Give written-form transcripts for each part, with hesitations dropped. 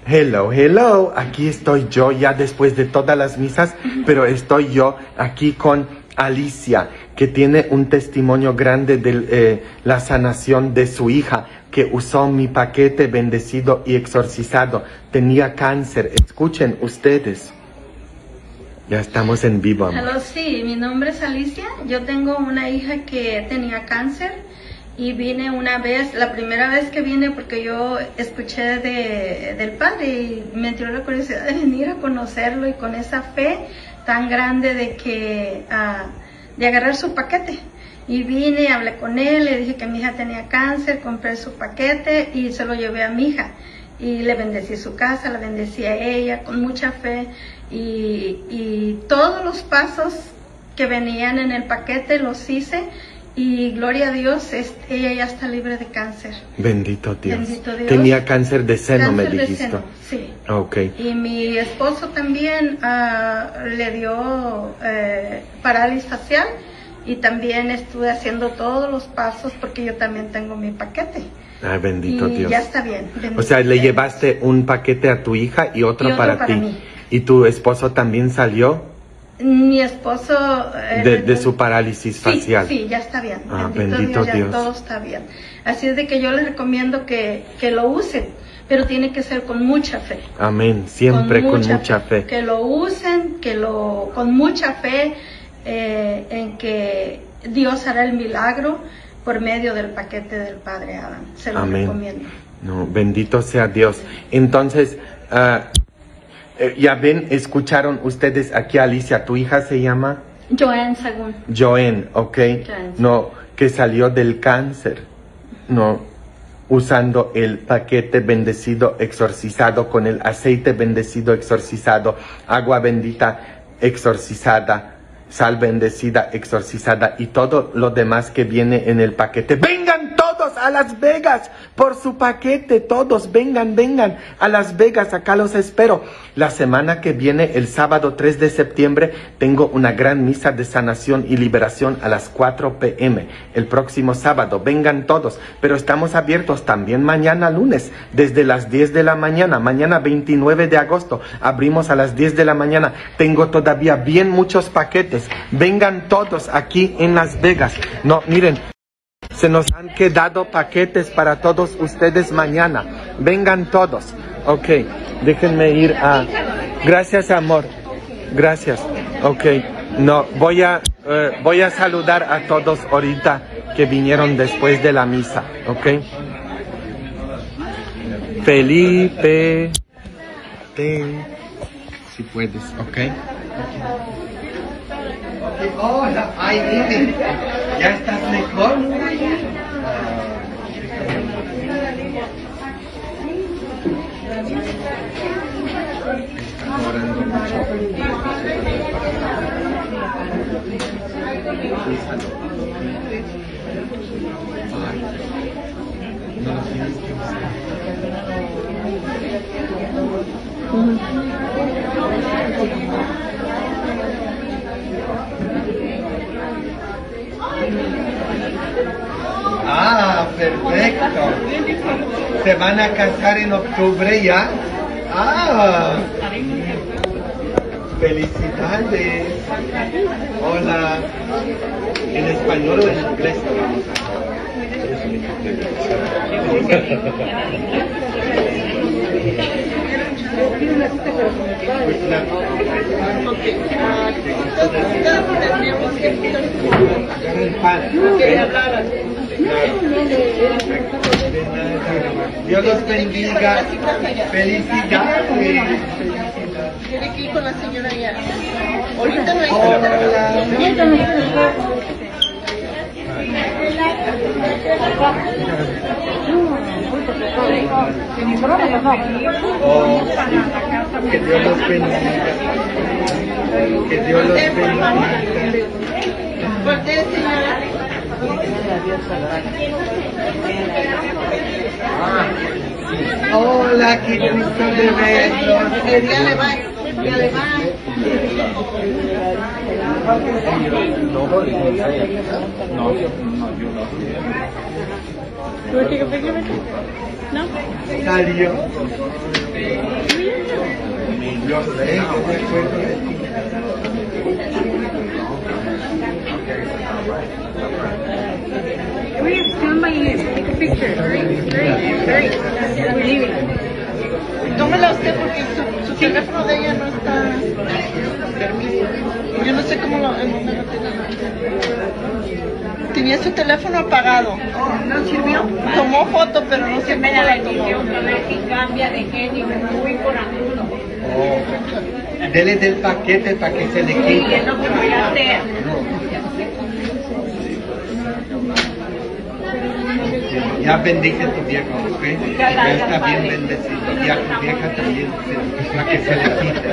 Hello, hello. Aquí estoy yo ya después de todas las misas, pero estoy yo aquí con Alicia, que tiene un testimonio grande de la sanación de su hija, que usó mi paquete bendecido y exorcizado. Tenía cáncer. Escuchen ustedes. Ya estamos en vivo, amor. Hello, sí, mi nombre es Alicia. Yo tengo una hija que tenía cáncer y vine una vez, la primera vez que vine, porque yo escuché del padre y me entró la curiosidad de venir a conocerlo, y con esa fe tan grande de que de agarrar su paquete. Y vine, hablé con él, le dije que mi hija tenía cáncer, compré su paquete y se lo llevé a mi hija. Y le bendecí su casa, la bendecí a ella con mucha fe. Y todos los pasos que venían en el paquete los hice. Y gloria a Dios, ella ya está libre de cáncer. Bendito Dios. Bendito Dios. Tenía cáncer de seno, Cáncer me dijiste. de seno, sí. Okay. Y mi esposo también le dio parálisis facial, y también estuve haciendo todos los pasos porque yo también tengo mi paquete. Ay, bendito y Dios. Ya está bien. O sea, le llevaste un paquete a tu hija y otro para ti. Mí. ¿Y tu esposo también salió? Mi esposo... de su parálisis facial. Sí, ya está bien. Bendito Dios. Ya todo está bien. Así es de que yo les recomiendo que lo usen, pero tiene que ser con mucha fe. Amén. Siempre con mucha fe. Que lo usen, con mucha fe en que Dios hará el milagro por medio del paquete del Padre Adam. Se lo recomiendo. No, bendito sea Dios. Entonces... ya ven, escucharon ustedes aquí a Alicia. ¿Tu hija se llama? Joanne Sagún. Joanne, ok. Joanne. No, que salió del cáncer. No, usando el paquete bendecido exorcizado, con el aceite bendecido exorcizado, agua bendita exorcizada, sal bendecida exorcizada y todo lo demás que viene en el paquete. ¡Vengan todos a Las Vegas por su paquete! Todos, vengan a Las Vegas, acá los espero. La semana que viene, el sábado 3 de septiembre, tengo una gran misa de sanación y liberación a las 4 p.m. El próximo sábado, vengan todos, pero estamos abiertos también mañana lunes, desde las 10 de la mañana, mañana 29 de agosto, abrimos a las 10 de la mañana. Tengo todavía bien muchos paquetes, vengan todos aquí en Las Vegas. No, miren, se nos han quedado paquetes para todos ustedes mañana. Vengan todos. Ok, déjenme ir a... Gracias, amor. Gracias. Ok, no, voy a saludar a todos ahorita que vinieron después de la misa. Ok. Felipe. Si puedes, ok. Hola, ay, dime, ¿ya estás mejor? Está orando mucho. No lo tienes que usar. Ah, perfecto. ¿Se van a casar en octubre ya? Ah, felicidades. Hola. ¿En español o en inglés? Dios los bendiga. Felicidades. Tiene que ir con la señora ya. Ahorita no hay. Que Dios los bendiga. Que Dios los bendiga. Voltea, señora. Hola, qué gusto de verlos. Ya le va. Ya le va. You want to take a picture with it? No? Salió. Yo sé, yo me acuerdo de ti. Stand by you. Take a picture. Hurry. We're leaving. Tómela usted porque su teléfono de ella no está. Yo no sé cómo lo. En dónde lo tiene. Tenía su teléfono apagado. ¿No sirvió? Tomó foto, pero no se me da la edición. A ver si cambia de genio. Muy corajudo. Oh. Dele del paquete para que se le quite. Sí, es lo que voy a hacer. Ya bendice tu viejo, ¿ok? Ya está bien bendecido. Y a tu vieja también, para que se le quite.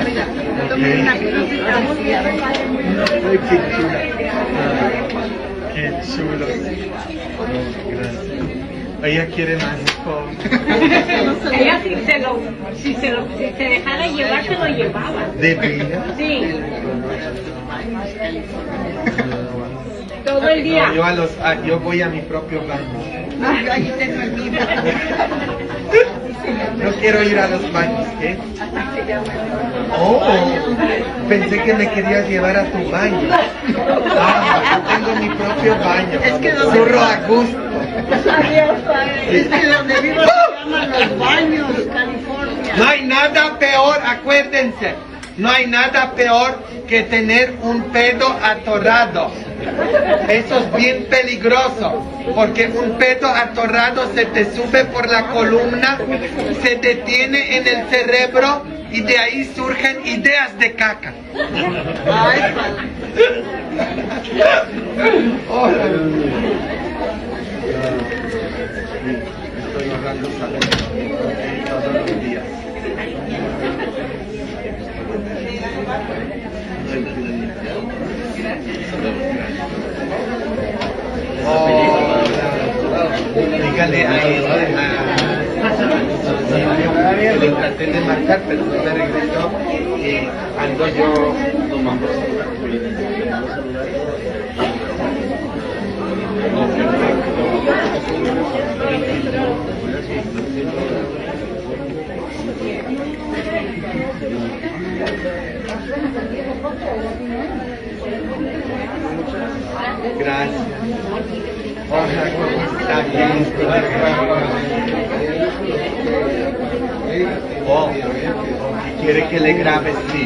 Ay, qué chula. Qué chulo. Gracias. Ella quiere más hijo. Ella si se dejara llevar, se lo llevaba. ¿De vida? Sí. Todo el día. No, yo voy a mi propio baño. Ahí tengo el mío. No quiero ir a los baños, ¿qué? Oh, pensé que me querías llevar a tu baño. Ah, yo tengo mi propio baño. Es que donde Zurro a gusto. Es que donde vivo se llaman Los Baños, California. No hay nada peor, acuérdense. No hay nada peor que tener un pedo atorado. Eso es bien peligroso, porque un pedo atorado se te sube por la columna, se detiene en el cerebro y de ahí surgen ideas de caca. Ay, Hola. Estoy ahorrando salud todos los días. Dígale ahí le traté de marcar, pero no me regresó y ando yo. Gracias. Hola, ¿cómo está? Bien. Oh, quiere que le grabe, sí.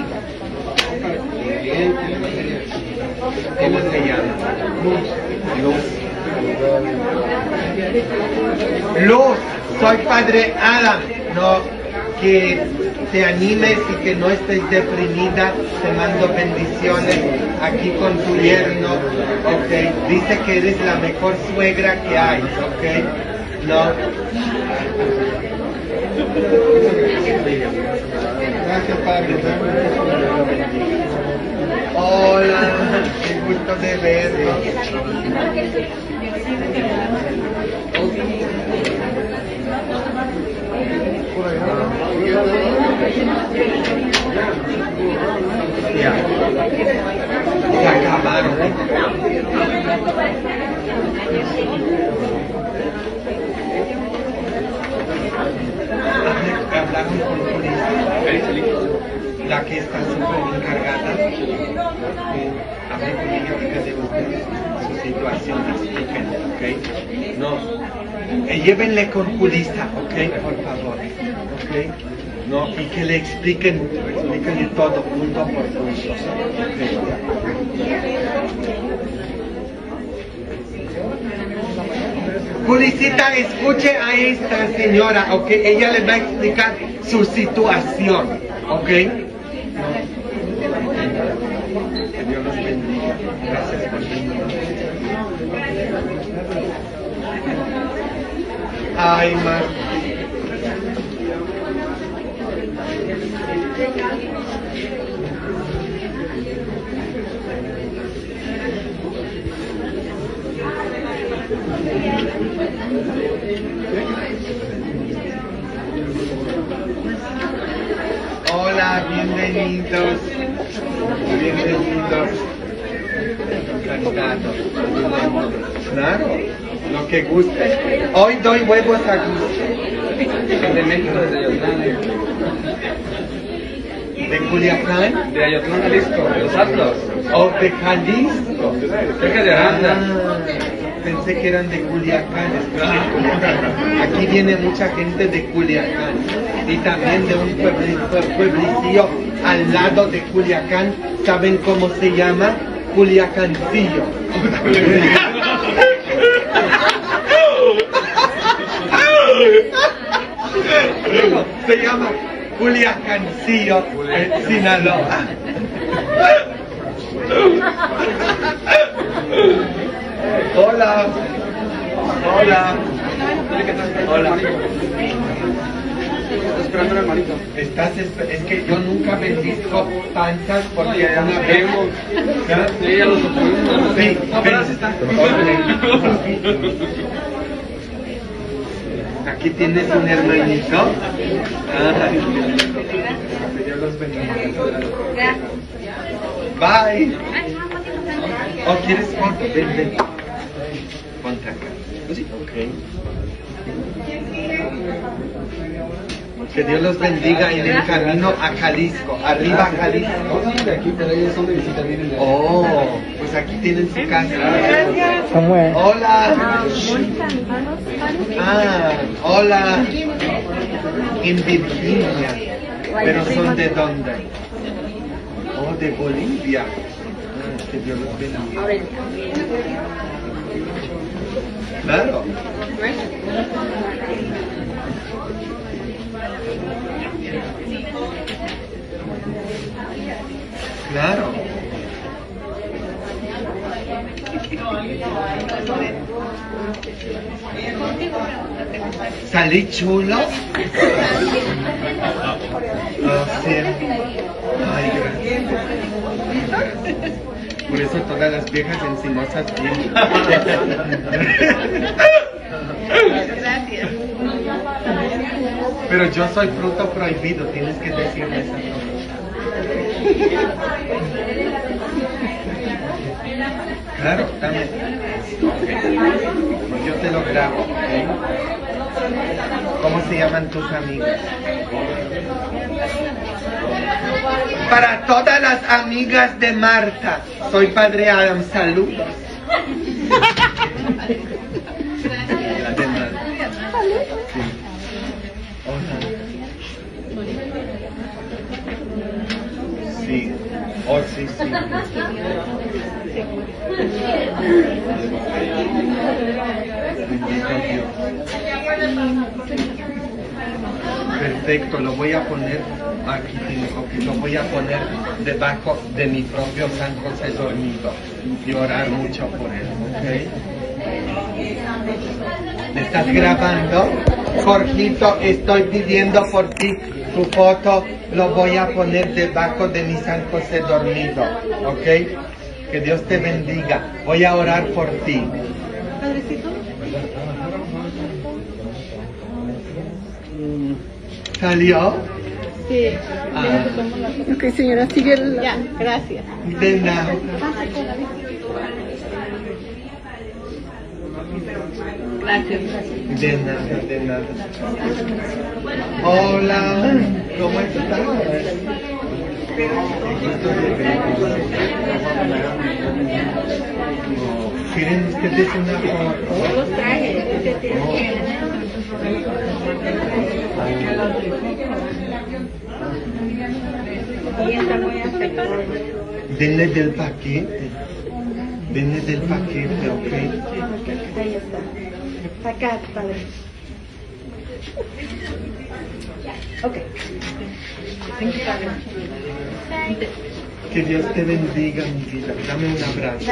¿Cómo se llama? Luz. Luz, soy Padre Adam. No, que te animes y que no estés deprimida. Te mando bendiciones aquí con tu yerno. Ok, dice que eres la mejor suegra que hay. Ok, no. Gracias, Padre. Hola, qué gusto de verlo. Ya. Se acabaron. Hablaron con la que está súper encargada. Hablé con ella ahorita de ustedes, su situación, expliquen, ¿ok? No, llévenle con culista, ¿ok? Por favor, ¿ok? No, y que le expliquen todo, punto por punto. ¿Okay? Publicita, escuche a esta señora, ¿ok? Ella le va a explicar su situación, ¿ok? Que Dios los bendiga. Gracias por venir. Ay, Martín. Hola, bienvenidos. Bienvenidos. Encantado. Claro. Lo que guste. Hoy doy huevos a gusto. De México, desde Ayotlán. ¿De Culiacán? De Ayotlán, Jalisco, de los Atlas. ¿O de Jalisco? Cerca de Aranda. Pensé que eran de Culiacán. Aquí viene mucha gente de Culiacán. Y también de un pueblecillo al lado de Culiacán. ¿Saben cómo se llama? Culiacancillo. Se llama Culiacancillo, Sinaloa. Hola. Hola. Hola. Estoy esperando al hermanito. Es que yo nunca me he visto panzas porque una vez... Sí, ya lo supimos. Sí, Apenas está. Aquí tienes un hermanito. Ay, Dios los bendiga. Bye. ¿O quieres foto? Ven, ven. Ponte acá. Ok. Que Dios los bendiga en el camino a Jalisco. Arriba Jalisco. De aquí, pero ellos son de visita, vienen de... Oh, pues aquí tienen su casa. Somewhere. Hola. Hola. En Virginia. Pero son de dónde? Oh, de Bolivia. Que Dios los bendiga. Claro. Claro. ¿Salí chulo? Oh, sí. Ay, gracias. Por eso todas las viejas encinosas vienen. Gracias. Pero yo soy fruto prohibido, tienes que decirme esa cosa. Claro, también. Pues yo te lo grabo, ¿ok? ¿Cómo se llaman tus amigas? Para todas las amigas de Marta, soy Padre Adam, saludos. La de Marta. Sí. Hola. Sí. Oh, sí, sí. Bendito Dios. Perfecto, lo voy a poner aquí, lo voy a poner debajo de mi propio San José dormido y orar mucho por él, ¿ok? ¿Me estás grabando? Jorgito, estoy pidiendo por ti tu foto, lo voy a poner debajo de mi San José dormido, ¿ok? Que Dios te bendiga. Voy a orar por ti. ¿Salió? Sí. Ah, Ok, señora, sigue la... Ya, gracias. de nada. Gracias. De nada, de nada. Hola, ¿cómo estás? ¿Quieren ustedes una foto? Los trajes. Denle del paquete. Denle del paquete, ¿ok? Ahí está. Acá, padre. Ok. Que Dios te bendiga, mi vida. Dame un abrazo.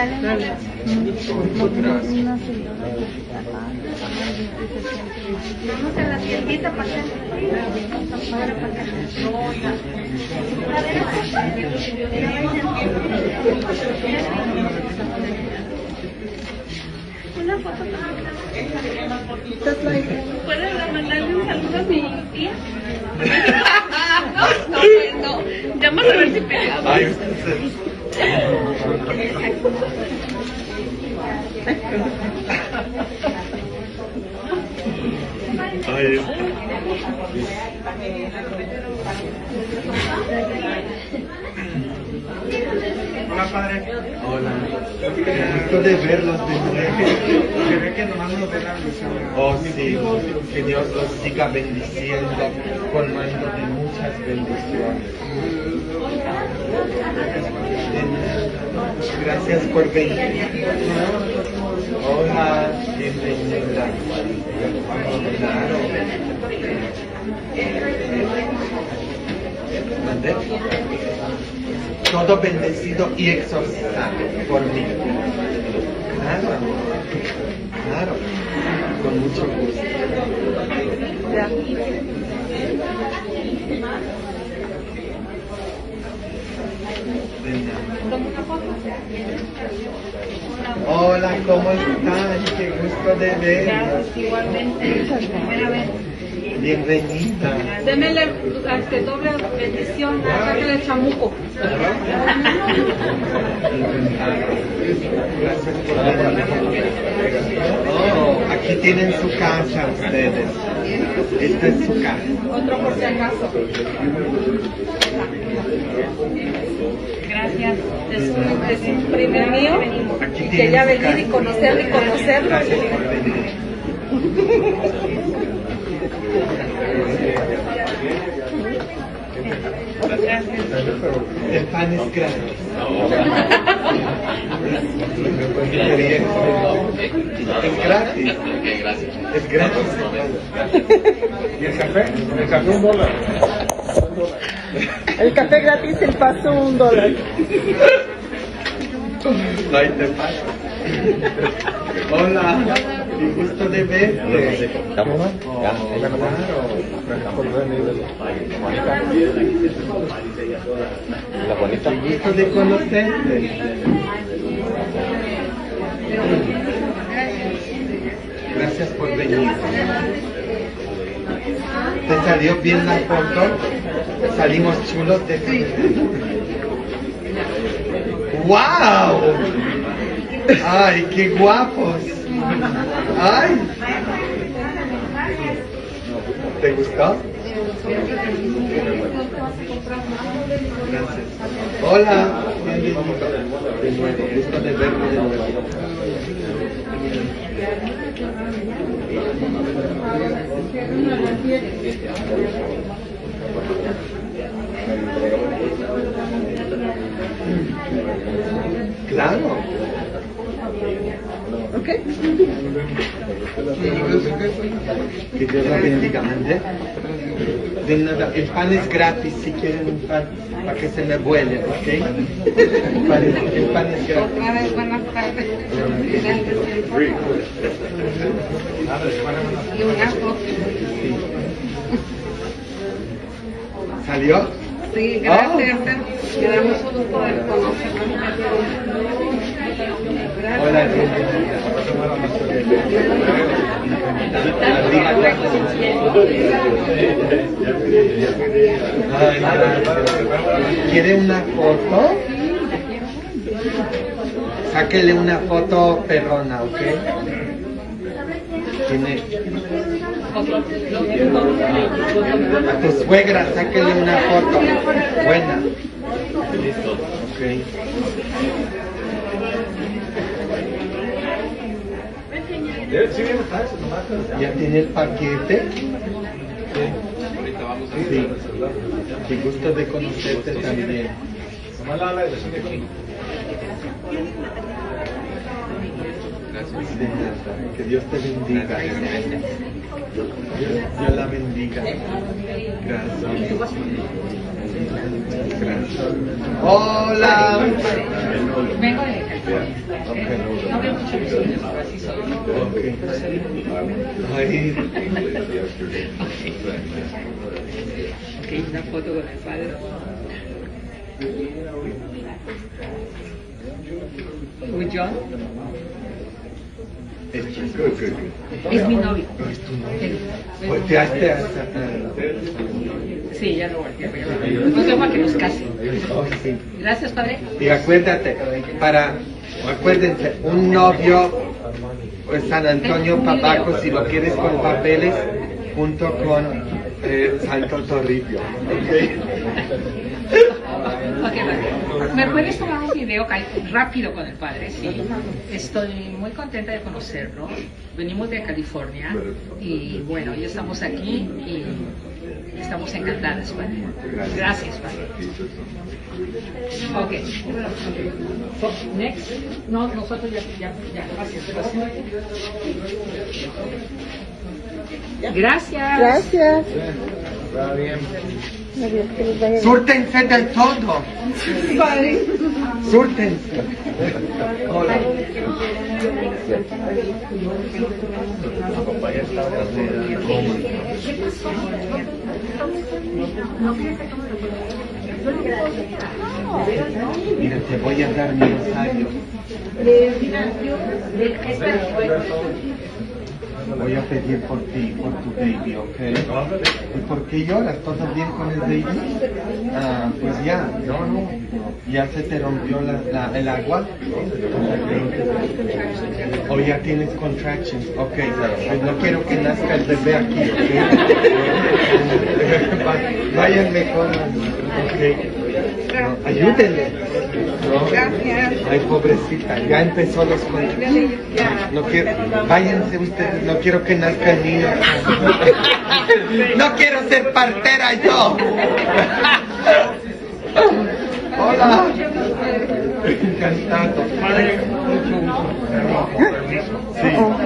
Vamos a la tiendita para acá. Una foto. ¿Puedes mandarle un saludo a mi tía? No. Llamas a ver si pegamos. Ay, usted. Hola, padre. Hola. Gusto de verlos de nuevo. Se ve que nomás nos ven la misión. Oh, sí. Que Dios los siga bendiciendo, colmando de muchas bendiciones. Gracias por venir. Hola, bienvenida. Claro. ¿Mandé? Todo bendecido y exorcizado por mí. Claro, claro, con mucho gusto. Hola, ¿cómo están? Qué gusto de verlos. Igualmente, primera vez. Bienvenida. Démele doble bendición, sáquele el chamuco. Gracias por venir. Oh, aquí tienen su casa ustedes. Esta es su casa. Otro por si acaso. Gracias. Es un primer mío. Aquí Y tienen quería su venir casa. y conocerlo. Gracias por venir. El pan es gratis. Es gratis. Es gratis. ¿Y el café? El café $1. El café gratis, el paso $1. No hay te pasa. Hola, qué gusto de verte. Claro. La bonita. Qué gusto de conocerte. Gracias por venir. ¿Te salió bien la foto? Salimos chulos de ti. ¡Wow! ¡Ay, qué guapos! ¡Ay! ¿Te gustó? Gracias. Hola. Bienvenido. De nuevo, gusto de verlo de nuevo. Claro. ¿Ok? Que Dios la bendiga, ¿mande? De nada, el pan es gratis si quieren un pan para que se me vuele, ¿ok? El pan es gratis. Otra vez, buenas tardes. Y una foto. ¿Salió? Sí, gracias. Me da mucho gusto de conocerlo. Hola, bienvenida. Ay, gracias. ¿Quiere una foto? Sáquele una foto perrona, ¿ok? Tiene... A tu suegra, sáquele una foto. Buena. Listo. Ok. ¿Ya tiene el paquete? Sí. Qué gusto de conocerte también. De nada. Que Dios te bendiga. Dios la bendiga. Gracias. Gracias. Hola. Vengo de no veo mucho así solo. Okay. Ay. Ok, una foto con el padre. With John. Es mi novio. Volteaste hasta... Sí, ya lo volteé. Nos dejo a que nos case. Oh, sí. Gracias, padre. Y acuérdate, acuérdense, un novio, pues San Antonio Papaco, si lo quieres con papeles, junto con Santo Toribio. Okay, ¿me puedes tomar un video rápido con el padre? Sí. Estoy muy contenta de conocerlo. Venimos de California y bueno, ya estamos aquí y estamos encantadas, padre. Gracias, padre. Ok. Next. No, nosotros ya. Gracias. Gracias. Gracias. Está bien. Adiós, que les vaya bien. Súrtense del todo. Súrtense. Hola. Mira, te voy a dar mi rosario. Voy a pedir por ti, por tu baby, ¿ok? ¿Y por qué lloras? ¿Todo bien con el baby? Ah, pues ya, no. ¿Ya se te rompió el agua? ¿O ya tienes contractions? Ok, pues no quiero que nazca el bebé aquí, ¿ok? Váyanme con... Ok. No, ayúdenle. ¿No? Gracias. Ay, pobrecita, ya empezó los contractions. No quiero, váyanse ustedes, no quiero que nazca el niño. No quiero ser partera yo. Hola. Encantado. Sí.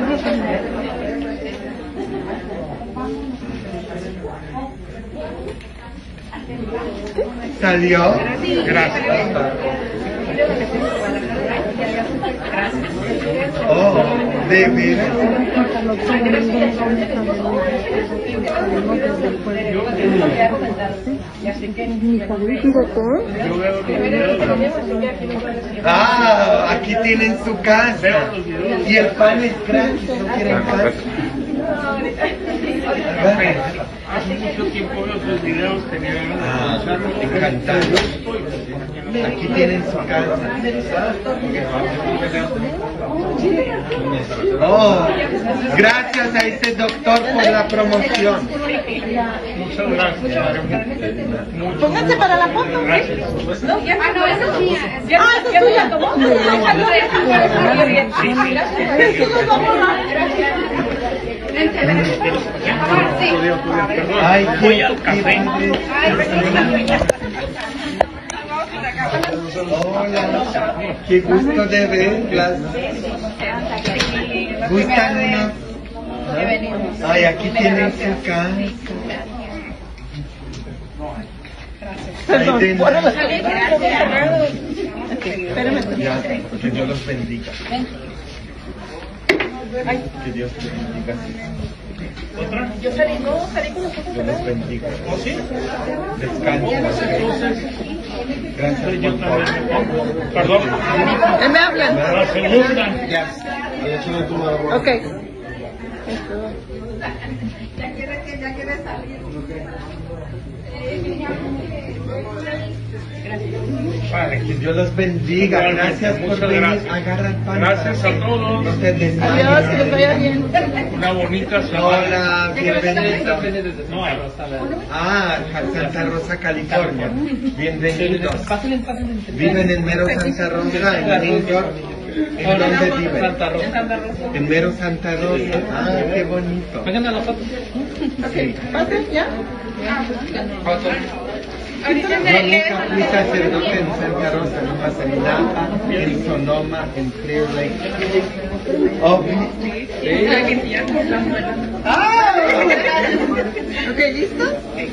¿Salió? Gracias. Oh, de veras. Ah, aquí tienen su casa. Y el pan es gratis, ¿no quieren pan? Hace mucho tiempo veo sus videos, tenía Ah, encantado. Aquí tienen su casa. Oh, gracias a ese doctor por la promoción. muchas gracias. Pónganse para la foto. Gracias. No, esa es mía. Ah, esa es tuya. Ay, Voy al café. Hola, qué gusto de verlas. ¿Gustan unos? Ay, aquí tienen su casa. Perdón, Ay, de ponlo. nada. Espérame. Ya, que Dios los bendiga. Que Dios te bendiga. Yo salí con los ojos. Dios los bendiga. ¿Oh, sí? Descansen. Gracias Yo por también todo. me pongo. Perdón. Me hablan. La segunda. Ya. Ok. Vale. Que Dios los bendiga. Gracias por Muchas venir. gracias. Agarra el pan. Gracias a todos. No te desmayes. Adiós, que les vaya bien. Una bonita semana. Hola, bienvenidos. No, Ah, Santa Rosa, California. Bienvenidos. ¿Viven en Mero Santa Rosa, en New York? ¿En dónde viven? Santa Rosa. En Mero Santa Rosa. Ah, qué bonito. Vengan a la foto. Sí. ¿Pase? ¿Ya? Yo nunca fui sacerdote en Santa Rosa, nomás en Napa, en Sonoma, en Clear Lake. Oh, Ok, ¿listos?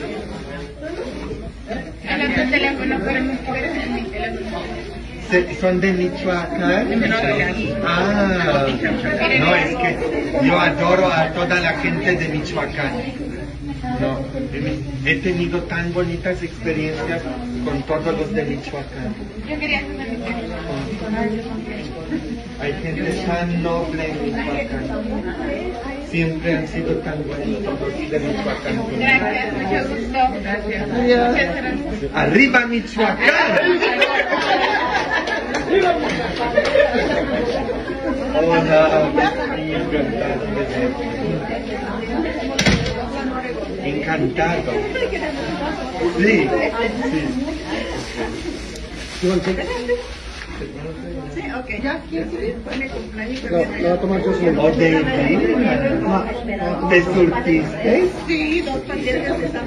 ¿Son de Michoacán? Ah, no, es que yo adoro a toda la gente de Michoacán. No, he tenido tan bonitas experiencias con todos los de Michoacán. Hay gente tan noble en Michoacán. Siempre han sido tan buenos todos de Michoacán. Gracias, mucho gusto. Adiós. ¡Arriba Michoacán! Hola, encantado. Encantado. Sí, sí. Sí, ok. Ya, pone cumpleaños. ¿O ¿te surtiste? Sí, dos paquetes están.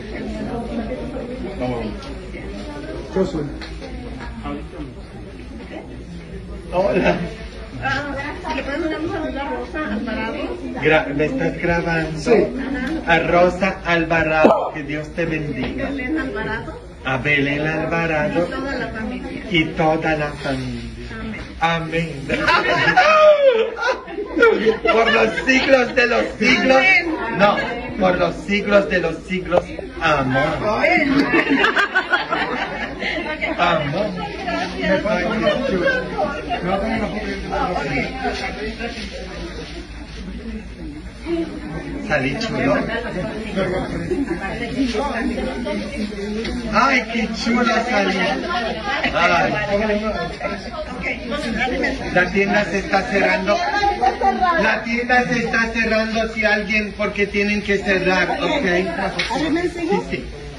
Hola. ¿Le podemos dar un saludo a Rosa Alvarado? ¿Me estás grabando? Sí. A Rosa Alvarado, que Dios te bendiga. Belén Alvarado A Belén y Alvarado toda la familia. y toda la familia. Amén. Amén. Por los siglos de los siglos. No, por los siglos de los siglos. Amén. Amén. Ay, qué chulo. Salí chulo. Ay, qué chulo salí. Ay. La tienda se está cerrando. La tienda se está cerrando si alguien, porque tienen que cerrar, ¿ok? Sí, sí.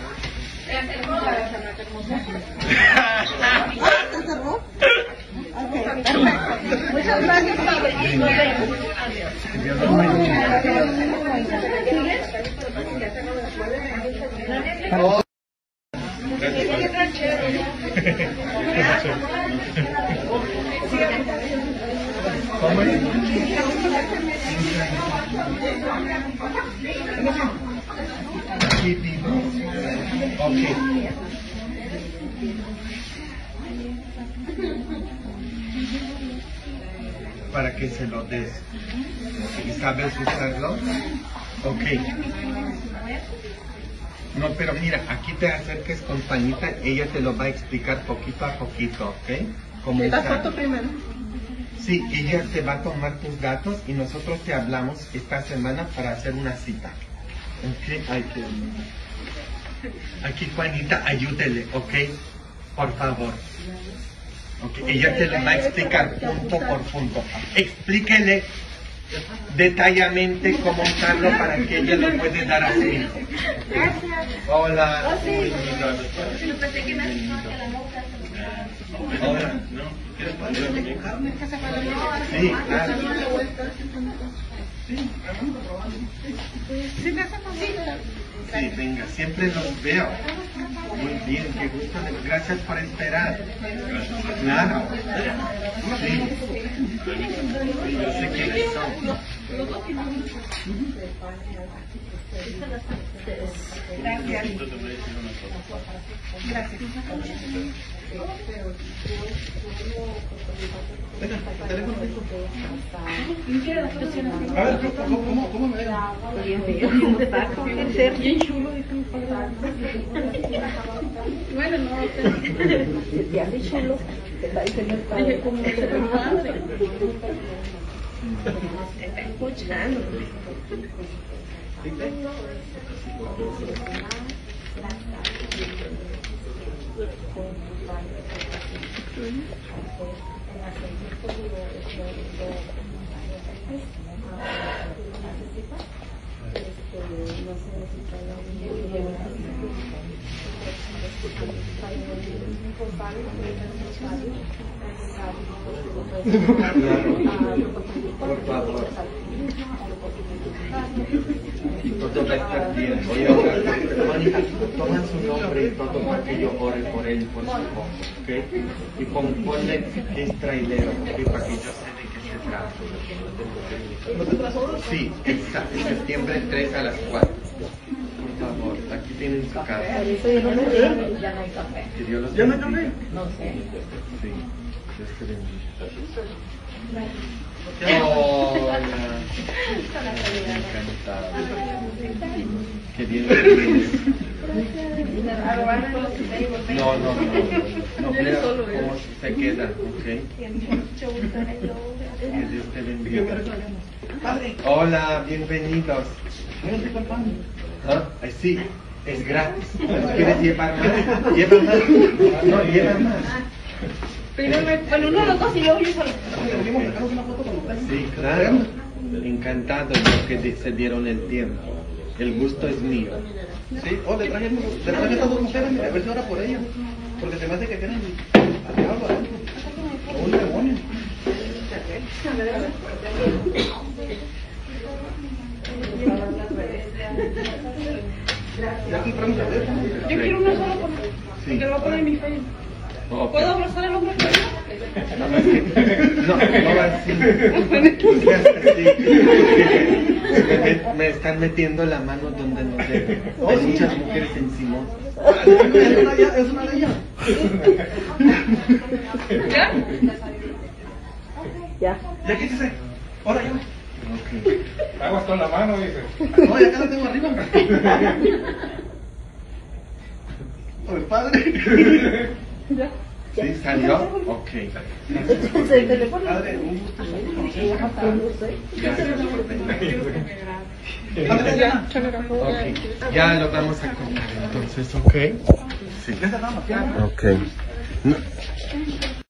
Muchas gracias, padre. Oh. ¿Cómo es? Aquí vivo. Ok. Para que se lo des. ¿Y sabes usarlo? Ok. No, pero mira, aquí te acerques con Panita, ella te lo va a explicar poquito a poquito, ¿ok? Cómo La usar. foto primero. Sí, ella te va a tomar tus datos y nosotros te hablamos esta semana para hacer una cita. Ok, aquí Juanita, ayúdele, ok, por favor. Okay. Ella te lo va a explicar punto por punto. Explíquele detalladamente cómo usarlo para que ella lo pueda dar a su hijo. Hola. Hola. Sí, claro. Sí, venga, siempre los veo. Muy bien, qué gusto. Gracias por esperar. Claro. Sí. Sí, yo sé quiénes son. Gracias. A ver, ¿cómo me ven? Ser bien chulo. Bueno, no. Te hace chulo, te está diciendo el padre. Como el padre. Está escuchando. Por favor. Todo va a estar bien. Voy a orar. Juanita, toma su nombre y todo para que yo ore por él y por su hijo, ¿ok? Y ponle que es trailero, ¿ok? Para que yo sé de qué se trata. Sí, exacto. Septiembre 3 a las 4. Por favor, aquí tienen su casa. Eso yo no lo sé. Ya no hay café. Que Dios los ¿Ya no bendiga. hay No sé. Sí, Dios te bendiga. Hola. Encantado. Qué bien que vienes. No, pero cómo se quedan, ¿ok? Que Dios te bendiga. Hola, bienvenidos. ¿Ah? Sí, es gratis. ¿Quieres llevar más? Lleva más. No, lleva más. Pero bueno, uno de los dos y yo solo. Sí, claro. Encantado porque se dieron el tiempo. El gusto es mío. Sí, le traje estas dos mujeres, mira, a ver si ahora por ellas. Porque se me hace que tienen al diablo adentro. O un demonio. Ya compramos el teléfono. Yo quiero una sola por Sí. que lo voy a poner en mi Facebook. Ok. ¿Puedo abrazar al hombre? No va así. Me están metiendo la mano donde no debe. Hay muchas mujeres encima. Es una de ellas. ¿Ya? Ya quítese. Ahora yo. Ok. Aguas con la mano, dice. No, ya acá la tengo arriba. O el padre. ¿Sí salió? Ok. Padre, un gusto. Gracias por venir. Ándale, ya. Ok. Ya lo vamos a contar entonces, ¿ok? Sí. Ya cerramos, ya. Ok. No,